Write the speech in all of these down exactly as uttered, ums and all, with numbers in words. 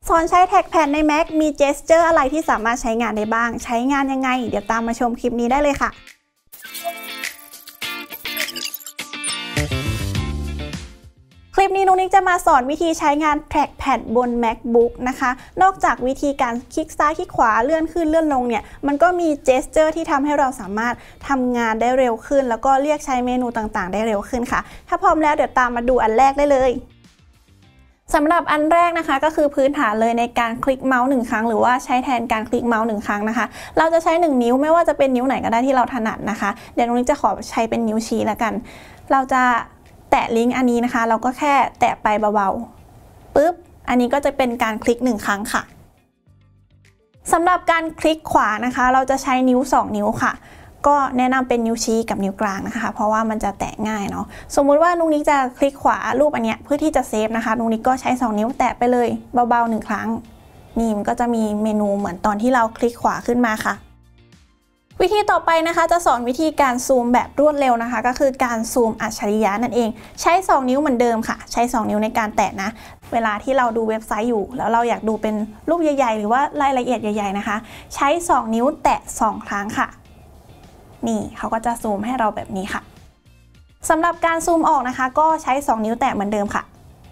สอนใช้แท็กแพดใน Mac มีเจสเจอร์อะไรที่สามารถใช้งานได้บ้างใช้งานยังไงเดี๋ยวตามมาชมคลิปนี้ได้เลยค่ะคลิปนี้นุ๊กนิกจะมาสอนวิธีใช้งานแท็กแพดบน MacBook นะคะนอกจากวิธีการคลิกซ้ายคลิกขวาเลื่อนขึ้นเลื่อนลงเนี่ยมันก็มีเจสเจอร์ที่ทำให้เราสามารถทำงานได้เร็วขึ้นแล้วก็เรียกใช้เมนูต่างๆได้เร็วขึ้นค่ะถ้าพร้อมแล้วเดี๋ยวตามมาดูอันแรกได้เลยสำหรับอันแรกนะคะก็คือพื้นฐานเลยในการคลิกเมาส์หนึ่งครั้งหรือว่าใช้แทนการคลิกเมาส์หนึ่งครั้งนะคะเราจะใช้หนึ่งนิ้วไม่ว่าจะเป็นนิ้วไหนก็ได้ที่เราถนัดนะคะเดี๋ยวนุ๊กนิกจะขอใช้เป็นนิ้วชี้แล้วกันเราจะแตะลิงก์อันนี้นะคะเราก็แค่แตะไปเบาๆปึ๊บอันนี้ก็จะเป็นการคลิกหนึ่งครั้งค่ะสำหรับการคลิกขวานะคะเราจะใช้นิ้วสองนิ้วค่ะก็แนะนำเป็นนิ้วชี้กับนิ้วกลางนะคะเพราะว่ามันจะแตะง่ายเนาะสมมุติว่านุ๊กนิกจะคลิกขวารูปอันเนี้ยเพื่อที่จะเซฟนะคะนุ๊กนิกก็ใช้สองนิ้วแตะไปเลยเบาๆหนึ่งครั้งนี่มันก็จะมีเมนูเหมือนตอนที่เราคลิกขวาขึ้นมาค่ะวิธีต่อไปนะคะจะสอนวิธีการซูมแบบรวดเร็วนะคะก็คือการซูมอัจฉริยะนั่นเองใช้สองนิ้วเหมือนเดิมค่ะใช้สองนิ้วในการแตะนะเวลาที่เราดูเว็บไซต์อยู่แล้วเราอยากดูเป็นรูปใหญ่ๆหรือว่ารายละเอียดใหญ่ๆนะคะใช้สองนิ้วแตะสองครั้งค่ะนี่เขาก็จะซูมให้เราแบบนี้ค่ะสำหรับการซูมออกนะคะก็ใช้สองนิ้วแตะเหมือนเดิมค่ะ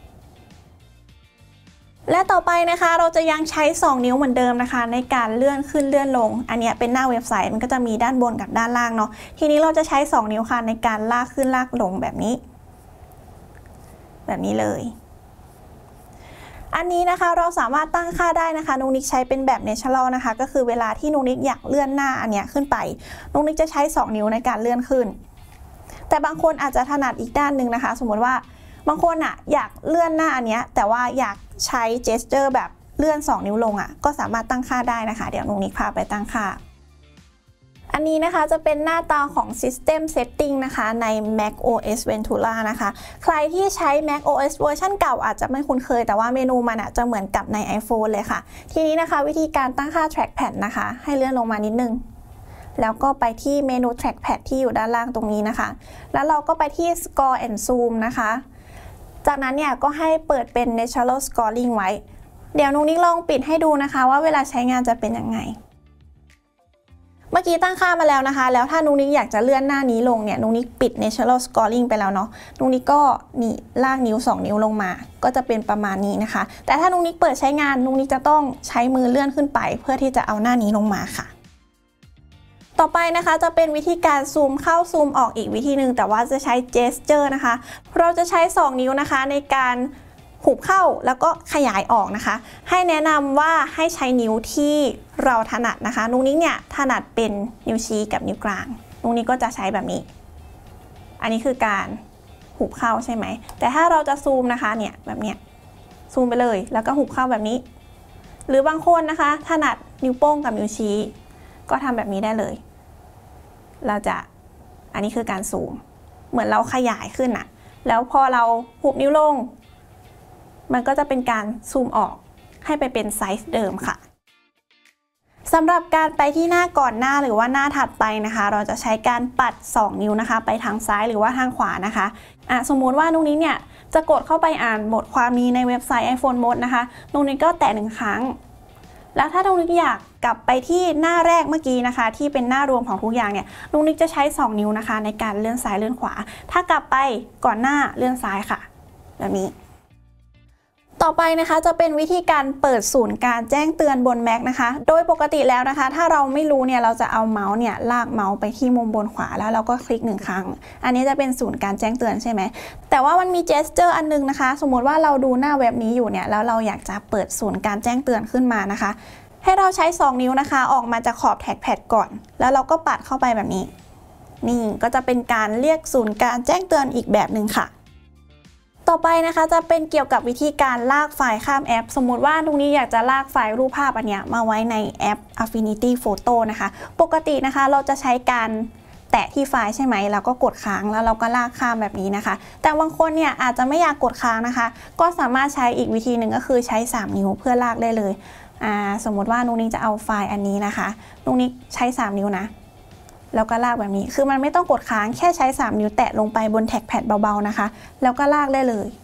และต่อไปนะคะเราจะยังใช้สองนิ้วเหมือนเดิมนะคะในการเลื่อนขึ้นเลื่อนลงอันนี้เป็นหน้าเว็บไซต์มันก็จะมีด้านบนกับด้านล่างเนาะทีนี้เราจะใช้สองนิ้วค่ะในการลากขึ้นลากลงแบบนี้แบบนี้เลยอันนี้นะคะเราสามารถตั้งค่าได้นะคะนุ๊กนิกใช้เป็นแบบ Natural นะคะก็คือเวลาที่นุ๊กนิกอยากเลื่อนหน้าอันนี้ขึ้นไปนุ๊กนิกจะใช้สองนิ้วในการเลื่อนขึ้นแต่บางคนอาจจะถนัดอีกด้านหนึ่งนะคะสมมติว่าบางคนอ่ะอยากเลื่อนหน้าอันนี้แต่ว่าอยากใช้เจสเจอร์แบบเลื่อนสองนิ้วลงอ่ะก็สามารถตั้งค่าได้นะคะเดี๋ยวนุ๊กนิกพาไปตั้งค่าอันนี้นะคะจะเป็นหน้าตาของ System Setting นะคะใน macOS Ventura นะคะใครที่ใช้ macOS เวอร์ชันเก่าอาจจะไม่คุ้นเคยแต่ว่าเมนูมันอ่ะจะเหมือนกับใน iPhone เลยค่ะทีนี้นะคะวิธีการตั้งค่า Trackpad นะคะให้เลื่อนลงมานิดนึงแล้วก็ไปที่เมนู Trackpad ที่อยู่ด้านล่างตรงนี้นะคะแล้วเราก็ไปที่ Scroll and Zoom นะคะจากนั้นเนี่ยก็ให้เปิดเป็น Natural Scrolling ไว้เดี๋ยวนุ๊กนิกลองปิดให้ดูนะคะว่าเวลาใช้งานจะเป็นยังไงเมื่อกี้ตั้งค่ามาแล้วนะคะแล้วถ้านุ๊กนิกอยากจะเลื่อนหน้านี้ลงเนี่ยนุ๊กนิกปิด Natural Scrolling ไปแล้วเนาะนุ๊กนิกก็นี่ลากนิ้วสองนิ้วลงมาก็จะเป็นประมาณนี้นะคะแต่ถ้านุ๊กนิกเปิดใช้งานนุ๊กนิกจะต้องใช้มือเลื่อนขึ้นไปเพื่อที่จะเอาหน้านี้ลงมาค่ะต่อไปนะคะจะเป็นวิธีการซูมเข้าซูมออกอีกวิธีหนึ่งแต่ว่าจะใช้เจสเจอร์นะคะเราจะใช้สองนิ้วนะคะในการหุบเข้าแล้วก็ขยายออกนะคะให้แนะนำว่าให้ใช้นิ้วที่เราถนัดนะคะนุ๊กนิกเนี่ยถนัดเป็นนิ้วชี้กับนิ้วกลางนุ๊กนิกก็จะใช้แบบนี้อันนี้คือการหุบเข้าใช่ไหมแต่ถ้าเราจะซูมนะคะเนี่ยแบบเนี้ยซูมไปเลยแล้วก็หุบเข้าแบบนี้หรือบางคนนะคะถนัดนิ้วโป้งกับนิ้วชี้ก็ทำแบบนี้ได้เลยเราจะอันนี้คือการซูมเหมือนเราขยายขึ้นอะแล้วพอเราหุบนิ้วลงมันก็จะเป็นการซูมออกให้ไปเป็นไซส์เดิมค่ะสำหรับการไปที่หน้าก่อนหน้าหรือว่าหน้าถัดไปนะคะเราจะใช้การปัดสองนิ้วนะคะไปทางซ้ายหรือว่าทางขวานะคะอ่ะสมมุติว่านุ๊กนิกเนี่ยจะกดเข้าไปอ่านบทความนี้ในเว็บไซต์ iPhone Mode นะคะนุ๊กนิกก็แตะหนึ่งครั้งแล้วถ้านุ๊กนิกอยากกลับไปที่หน้าแรกเมื่อกี้นะคะที่เป็นหน้ารวมของทุกอย่างเนี่ยนุ๊กนิกจะใช้สองนิ้วนะคะในการเลื่อนซ้ายเลื่อนขวาถ้ากลับไปก่อนหน้าเลื่อนซ้ายค่ะแบบนี้ต่อไปนะคะจะเป็นวิธีการเปิดศูนย์การแจ้งเตือนบน Mac นะคะโดยปกติแล้วนะคะถ้าเราไม่รู้เนี่ยเราจะเอาเมาส์เนี่ยลากเมาส์ไปที่มุมบนขวาแล้วเราก็คลิกหนึ่งครั้งอันนี้จะเป็นศูนย์การแจ้งเตือนใช่ไหมแต่ว่ามันมีเจสเจอร์อันนึงนะคะสมมติว่าเราดูหน้าเว็บนี้อยู่เนี่ยแล้วเราอยากจะเปิดศูนย์การแจ้งเตือนขึ้นมานะคะให้เราใช้สองนิ้วนะคะออกมาจากขอบแท็กแพดก่อนแล้วเราก็ปัดเข้าไปแบบนี้นี่ก็จะเป็นการเรียกศูนย์การแจ้งเตือนอีกแบบหนึ่งค่ะต่อไปนะคะจะเป็นเกี่ยวกับวิธีการลากไฟล์ข้ามแอปสมมุติว่าตรงนี้อยากจะลากไฟล์รูปภาพอันเนี้ยมาไว้ในแอป Affinity Photo นะคะปกตินะคะเราจะใช้การแตะที่ไฟล์ใช่ไหมแล้วก็กดค้างแล้วเราก็ลากข้ามแบบนี้นะคะแต่บางคนเนี่ยอาจจะไม่อยากกดค้างนะคะก็สามารถใช้อีกวิธีหนึ่งก็คือใช้สามนิ้วเพื่อลากได้เลยอ่าสมมติว่านุ๊กนิกจะเอาไฟล์อันนี้นะคะนุ๊กนิกใช้สามนิ้วนะแล้วก็ลากแบบนี้คือมันไม่ต้องกดค้างแค่ใช้สามนิ้วแตะลงไปบนแท็กแพดเบาๆนะคะแล้วก็ลากได้เลย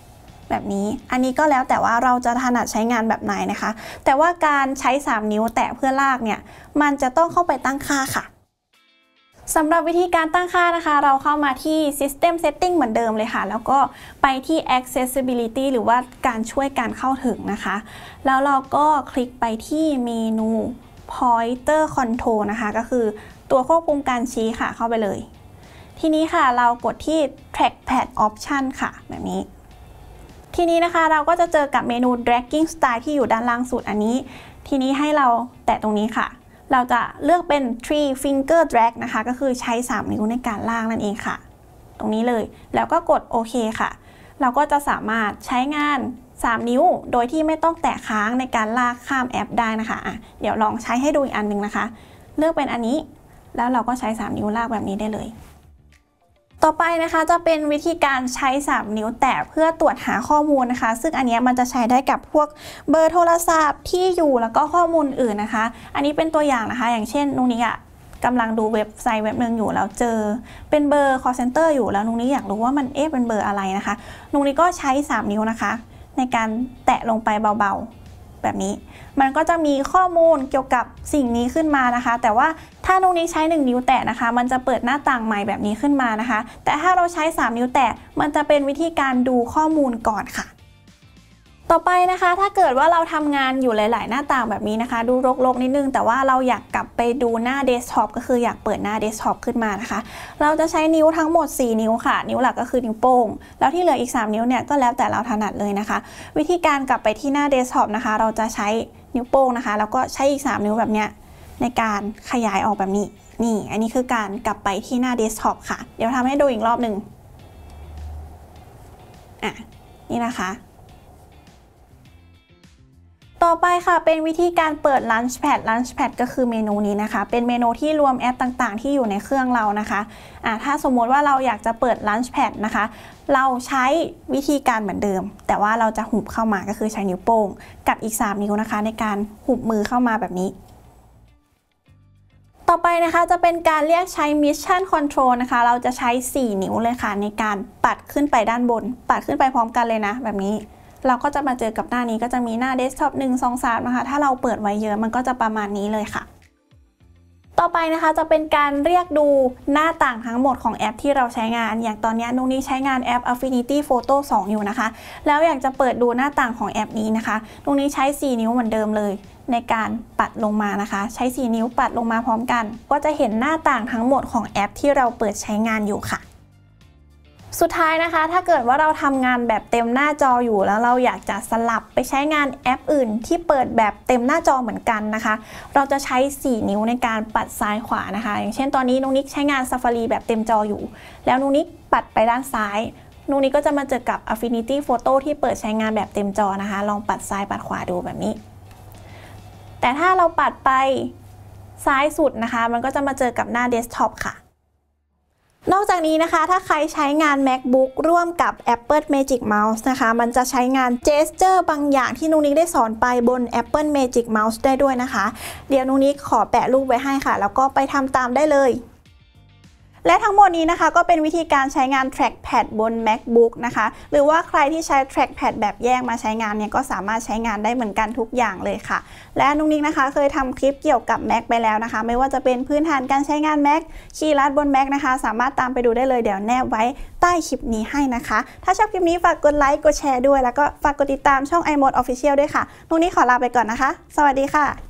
แบบนี้อันนี้ก็แล้วแต่ว่าเราจะถนัดใช้งานแบบไหนนะคะแต่ว่าการใช้สามนิ้วแตะเพื่อลากเนี่ยมันจะต้องเข้าไปตั้งค่าค่ะสำหรับวิธีการตั้งค่านะคะเราเข้ามาที่ System Setting เหมือนเดิมเลยค่ะแล้วก็ไปที่ Accessibility หรือว่าการช่วยการเข้าถึงนะคะแล้วเราก็คลิกไปที่เมนู Pointer Control นะคะก็คือตัวควบคุมการชี้ค่ะเข้าไปเลยทีนี้ค่ะเรากดที่ Trackpad Option ค่ะแบบนี้ทีนี้นะคะเราก็จะเจอกับเมนู Dragging Style ที่อยู่ด้านล่างสุดอันนี้ทีนี้ให้เราแตะตรงนี้ค่ะเราจะเลือกเป็น three finger drag นะคะก็คือใช้สามนิ้วในการลากนั่นเองค่ะตรงนี้เลยแล้วก็กดโอเคค่ะเราก็จะสามารถใช้งานสามนิ้วโดยที่ไม่ต้องแตะค้างในการลากข้ามแอปได้นะคะอ่ะเดี๋ยวลองใช้ให้ดูอีกอันนึงนะคะเลือกเป็นอันนี้แล้วเราก็ใช้สามนิ้วลากแบบนี้ได้เลยต่อไปนะคะจะเป็นวิธีการใช้สามนิ้วแตะเพื่อตรวจหาข้อมูลนะคะซึ่งอันนี้มันจะใช้ได้กับพวกเบอร์โทรศัพท์ที่อยู่แล้วก็ข้อมูลอื่นนะคะอันนี้เป็นตัวอย่างนะคะอย่างเช่นนุ้งนี้อ่ะกำลังดูเว็บไซต์เว็บหนึ่งอยู่แล้วเจอเป็นเบอร์ call center อยู่แล้วนุ้งนี้อยากรู้ว่ามันเอ๊ะเป็นเบอร์อะไรนะคะนุ้งนี้ก็ใช้สามนิ้วนะคะในการแตะลงไปเบาๆแบบนี้มันก็จะมีข้อมูลเกี่ยวกับสิ่งนี้ขึ้นมานะคะแต่ว่าถ้าตรงนี้ใช้หนึ่งนิ้วแตะนะคะมันจะเปิดหน้าต่างใหม่แบบนี้ขึ้นมานะคะแต่ถ้าเราใช้สามนิ้วแตะมันจะเป็นวิธีการดูข้อมูลก่อนค่ะต่อไปนะคะถ้าเกิดว่าเราทำงานอยู่หลายๆหน้าต่างแบบนี้นะคะดูรกๆนิดนึงแต่ว่าเราอยากกลับไปดูหน้าเดสก์ท็อปก็คืออยากเปิดหน้าเดสก์ท็อปขึ้นมานะคะเราจะใช้นิ้วทั้งหมดสี่นิ้วค่ะนิ้วหลักก็คือนิ้วโป้งแล้วที่เหลืออีกสามนิ้วเนี่ยก็แล้วแต่เราถนัดเลยนะคะวิธีการกลับไปที่หน้าเดสก์ท็อปนะคะเราจะใช้นิ้วโป้งนะคะแล้วก็ใช้อีกสามนิ้วแบบเนี้ยในการขยายออกแบบนี้นี่อันนี้คือการกลับไปที่หน้าเดสก์ท็อปค่ะเดี๋ยวทำให้ดูอีกรอบหนึ่งอ่ะนี่นะคะต่อไปค่ะเป็นวิธีการเปิด Launchpad Launchpad ก็คือเมนูนี้นะคะเป็นเมนูที่รวมแอปต่างๆที่อยู่ในเครื่องเรานะคะอ่ะถ้าสมมติว่าเราอยากจะเปิด Launchpad นะคะเราใช้วิธีการเหมือนเดิมแต่ว่าเราจะหุบเข้ามาก็คือใช้นิ้วโป้งกับอีกสามนิ้วนะคะในการหุบมือเข้ามาแบบนี้ต่อไปนะคะจะเป็นการเรียกใช้ Mission Control นะคะเราจะใช้สี่นิ้วเลยค่ะในการปัดขึ้นไปด้านบนปัดขึ้นไปพร้อมกันเลยนะแบบนี้เราก็จะมาเจอกับหน้านี้ก็จะมีหน้าเดสก์ท็อปหนึ่ง สอง สามนะคะถ้าเราเปิดไว้เยอะมันก็จะประมาณนี้เลยค่ะต่อไปนะคะจะเป็นการเรียกดูหน้าต่างทั้งหมดของแอปที่เราใช้งานอย่างตอนนี้นุ้งนี้ใช้งานแอป Affinity Photo สองอยู่นะคะแล้วอยากจะเปิดดูหน้าต่างของแอปนี้นะคะนุ้งนี้ใช้สี่นิ้วเหมือนเดิมเลยในการปัดลงมานะคะใช้สี่นิ้วปัดลงมาพร้อมกันก็จะเห็นหน้าต่างทั้งหมดของแอปที่เราเปิดใช้งานอยู่ค่ะสุดท้ายนะคะถ้าเกิดว่าเราทำงานแบบเต็มหน้าจออยู่แล้วเราอยากจะสลับไปใช้งานแอปอื่นที่เปิดแบบเต็มหน้าจอเหมือนกันนะคะเราจะใช้สี่นิ้วในการปัดซ้ายขวานะคะอย่างเช่นตอนนี้นุ้งนิกใช้งาน Safari แบบเต็มจออยู่แล้วนุ้งนิกปัดไปด้านซ้ายนุ้งนิกก็จะมาเจอกับ Affinity Photo ที่เปิดใช้งานแบบเต็มจอนะคะลองปัดซ้ายปัดขวาดูแบบนี้แต่ถ้าเราปัดไปซ้ายสุดนะคะมันก็จะมาเจอกับหน้าเดสก์ท็อปค่ะนอกจากนี้นะคะถ้าใครใช้งาน MacBook ร่วมกับ Apple Magic Mouse นะคะมันจะใช้งาน Gesture บางอย่างที่นุ้งนิกได้สอนไปบน Apple Magic Mouse ได้ด้วยนะคะเดี๋ยวนุ้งนิกขอแปะรูปไว้ให้ค่ะแล้วก็ไปทำตามได้เลยและทั้งหมดนี้นะคะก็เป็นวิธีการใช้งาน Trackpad บน MacBook นะคะหรือว่าใครที่ใช้ Trackpad แบบแยกมาใช้งานเนี่ยก็สามารถใช้งานได้เหมือนกันทุกอย่างเลยค่ะและนุ้งนิกนะคะเคยทำคลิปเกี่ยวกับ Mac ไปแล้วนะคะไม่ว่าจะเป็นพื้นฐานการใช้งาน Mac คีย์ลัดบน Mac นะคะสามารถตามไปดูได้เลยเดี๋ยวแนบไว้ใต้คลิปนี้ให้นะคะถ้าชอบคลิปนี้ฝากกดไลค์กดแชร์ด้วยแล้วก็ฝากกดติดตามช่อง iMode Official ด้วยค่ะนุ้งนิกขอลาไปก่อนนะคะสวัสดีค่ะ